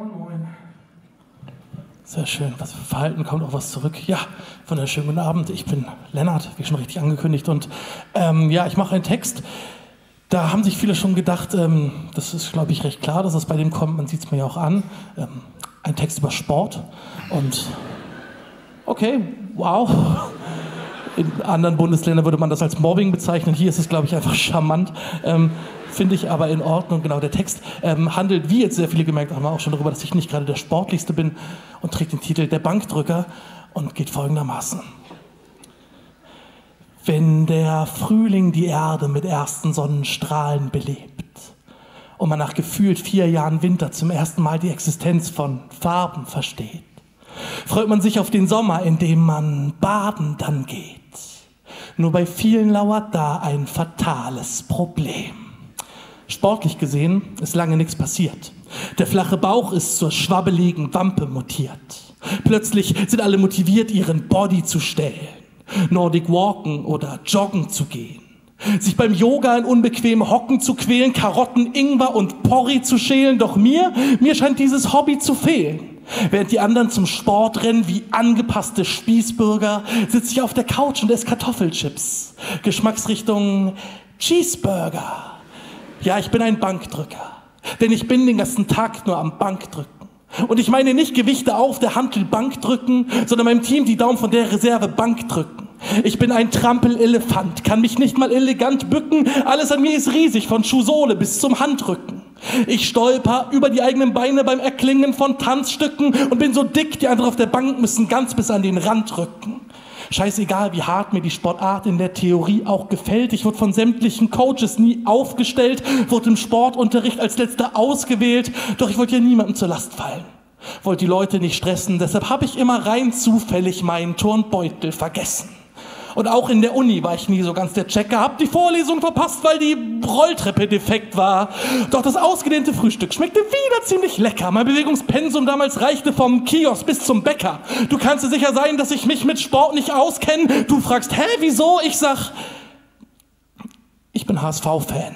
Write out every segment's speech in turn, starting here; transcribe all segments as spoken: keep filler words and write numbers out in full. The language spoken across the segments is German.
Moin, moin. Sehr schön. Was für Verhalten, kommt auch was zurück. Ja, wunderschönen guten Abend. Ich bin Lennart, wie schon richtig angekündigt. Und ähm, ja, ich mache einen Text. Da haben sich viele schon gedacht, ähm, das ist, glaube ich, recht klar, dass es bei dem kommt. Man sieht es mir ja auch an. Ähm, ein Text über Sport. Und okay, wow. In anderen Bundesländern würde man das als Mobbing bezeichnen. Hier ist es, glaube ich, einfach charmant. Ähm, Finde ich aber in Ordnung. Genau, der Text ähm, handelt, wie jetzt sehr viele gemerkt haben, auch schon darüber, dass ich nicht gerade der Sportlichste bin und trägt den Titel Der Bankdrücker und geht folgendermaßen. Wenn der Frühling die Erde mit ersten Sonnenstrahlen belebt und man nach gefühlt vier Jahren Winter zum ersten Mal die Existenz von Farben versteht, freut man sich auf den Sommer, in dem man baden dann geht. Nur bei vielen lauert da ein fatales Problem. Sportlich gesehen ist lange nichts passiert. Der flache Bauch ist zur schwabbeligen Wampe mutiert. Plötzlich sind alle motiviert, ihren Body zu stellen, Nordic Walken oder Joggen zu gehen, sich beim Yoga in unbequem Hocken zu quälen, Karotten, Ingwer und Porree zu schälen. Doch mir, mir scheint dieses Hobby zu fehlen. Während die anderen zum Sport rennen wie angepasste Spießbürger, sitze ich auf der Couch und esse Kartoffelchips. Geschmacksrichtung Cheeseburger. Ja, ich bin ein Bankdrücker, denn ich bin den ganzen Tag nur am Bankdrücken. Und ich meine nicht Gewichte auf der Hantel Bankdrücken, sondern meinem Team die Daumen von der Reserve Bankdrücken. Ich bin ein Trampelelefant, kann mich nicht mal elegant bücken, alles an mir ist riesig, von Schuhsohle bis zum Handrücken. Ich stolper über die eigenen Beine beim Erklingen von Tanzstücken und bin so dick, die anderen auf der Bank müssen ganz bis an den Rand rücken. Scheißegal, wie hart mir die Sportart in der Theorie auch gefällt. Ich wurde von sämtlichen Coaches nie aufgestellt, wurde im Sportunterricht als Letzter ausgewählt. Doch ich wollte ja niemandem zur Last fallen, wollte die Leute nicht stressen. Deshalb habe ich immer rein zufällig meinen Turnbeutel vergessen. Und auch in der Uni war ich nie so ganz der Checker, hab die Vorlesung verpasst, weil die Rolltreppe defekt war. Doch das ausgedehnte Frühstück schmeckte wieder ziemlich lecker. Mein Bewegungspensum damals reichte vom Kiosk bis zum Bäcker. Du kannst dir sicher sein, dass ich mich mit Sport nicht auskenne. Du fragst, hä, wieso? Ich sag, ich bin H S V-Fan.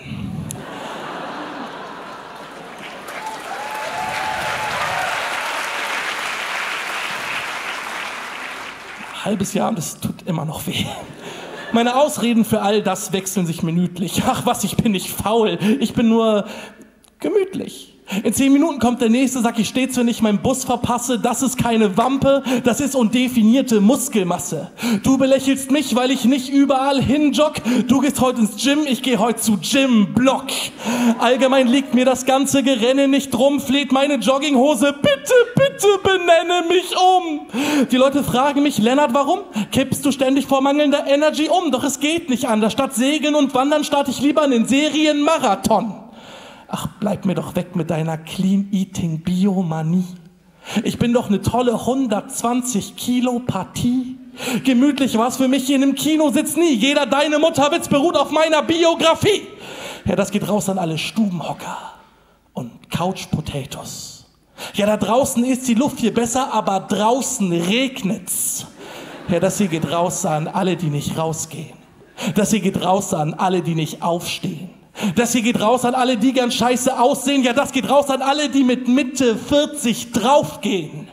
Halbes Jahr und es tut immer noch weh. Meine Ausreden für all das wechseln sich minütlich. Ach was, ich bin nicht faul, ich bin nur gemütlich. In zehn Minuten kommt der Nächste, sag ich stets, wenn ich meinen Bus verpasse, das ist keine Wampe, das ist undefinierte Muskelmasse. Du belächelst mich, weil ich nicht überall hinjogg. Du gehst heute ins Gym, ich gehe heute zu Gym Block. Allgemein liegt mir das ganze Gerenne nicht drum, fleht meine Jogginghose, bitte, bitte benenne mich um. Die Leute fragen mich, Lennart, warum? Kippst du ständig vor mangelnder Energy um? Doch es geht nicht anders. Statt Segeln und Wandern starte ich lieber einen Serienmarathon. Ach, bleib mir doch weg mit deiner Clean-Eating-Biomanie. Ich bin doch eine tolle hundertzwanzig Kilo Partie. Gemütlich war's für mich hier in einem Kinositz nie. Jeder deine Mutterwitz beruht auf meiner Biografie. Ja, das geht raus an alle Stubenhocker und Couch-Potatoes. Ja, da draußen ist die Luft hier besser, aber draußen regnet's. Ja, das hier geht raus an alle, die nicht rausgehen. Das hier geht raus an alle, die nicht aufstehen. Das hier geht raus an alle, die gern scheiße aussehen. Ja, das geht raus an alle, die mit Mitte vierzig draufgehen.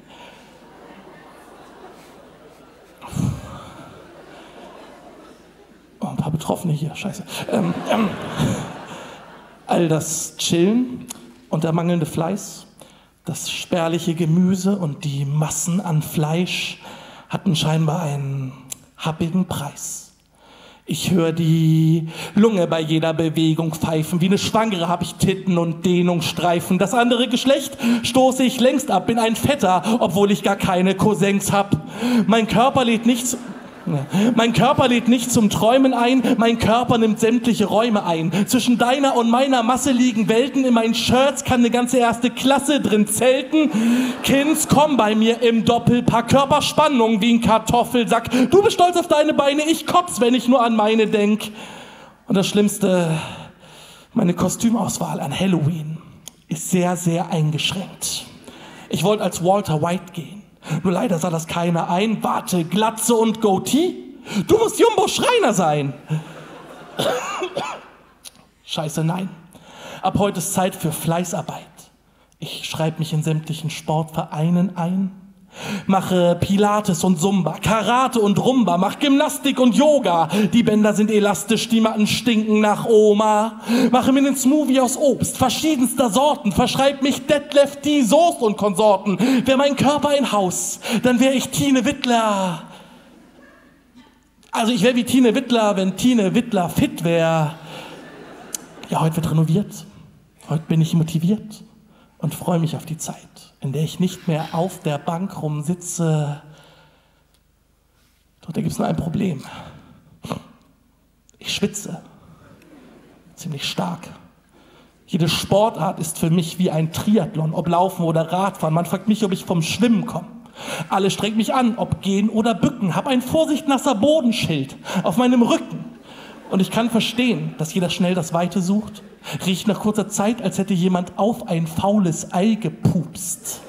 Oh, ein paar Betroffene hier, scheiße. Ähm, ähm, all das Chillen und der mangelnde Fleiß, das spärliche Gemüse und die Massen an Fleisch hatten scheinbar einen happigen Preis. Ich höre die Lunge bei jeder Bewegung pfeifen. Wie eine Schwangere habe ich Titten und Dehnungsstreifen. Das andere Geschlecht stoße ich längst ab, bin ein Fetter, obwohl ich gar keine Cousins hab. Mein Körper lädt nichts... Mein Körper lädt nicht zum Träumen ein, mein Körper nimmt sämtliche Räume ein. Zwischen deiner und meiner Masse liegen Welten, in meinen Shirts kann eine ganze erste Klasse drin zelten. Kinds, komm bei mir im Doppelpack, Körperspannung wie ein Kartoffelsack. Du bist stolz auf deine Beine, ich kotz, wenn ich nur an meine denk. Und das Schlimmste, meine Kostümauswahl an Halloween ist sehr, sehr eingeschränkt. Ich wollte als Walter White gehen. Nur leider sah das keiner ein. Warte, Glatze und Goatee? Du musst Jumbo Schreiner sein. Scheiße, nein. Ab heute ist Zeit für Fleißarbeit. Ich schreibe mich in sämtlichen Sportvereinen ein, mache Pilates und Zumba, Karate und Rumba, mach Gymnastik und Yoga. Die Bänder sind elastisch, die Matten stinken nach Oma. Mache mir einen Smoothie aus Obst, verschiedenster Sorten, verschreib mich Detlef, die Soest und Konsorten. Wär mein Körper ein Haus, dann wär ich Tine Wittler. Also ich wär wie Tine Wittler, wenn Tine Wittler fit wär. Ja, heute wird renoviert. Heute bin ich motiviert und freue mich auf die Zeit, in der ich nicht mehr auf der Bank rumsitze. Doch da gibt es nur ein Problem. Ich schwitze. Ziemlich stark. Jede Sportart ist für mich wie ein Triathlon, ob Laufen oder Radfahren. Man fragt mich, ob ich vom Schwimmen komme. Alle strengen mich an, ob gehen oder bücken. Hab ein Vorsicht nasser Bodenschild auf meinem Rücken. Und ich kann verstehen, dass jeder schnell das Weite sucht. Riecht nach kurzer Zeit, als hätte jemand auf ein faules Ei gepupst.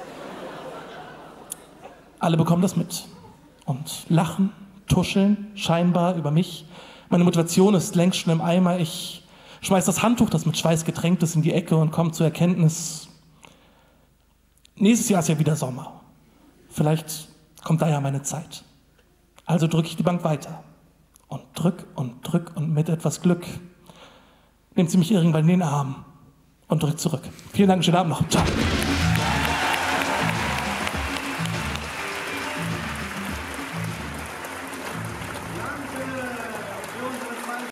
Alle bekommen das mit und lachen, tuscheln, scheinbar über mich. Meine Motivation ist längst schon im Eimer. Ich schmeiß das Handtuch, das mit Schweiß getränkt ist, in die Ecke und komme zur Erkenntnis, nächstes Jahr ist ja wieder Sommer. Vielleicht kommt da ja meine Zeit. Also drücke ich die Bank weiter. Und drück und drück und mit etwas Glück nimmt sie mich irgendwann in den Arm und drückt zurück. Vielen Dank, schönen Abend noch. Ciao.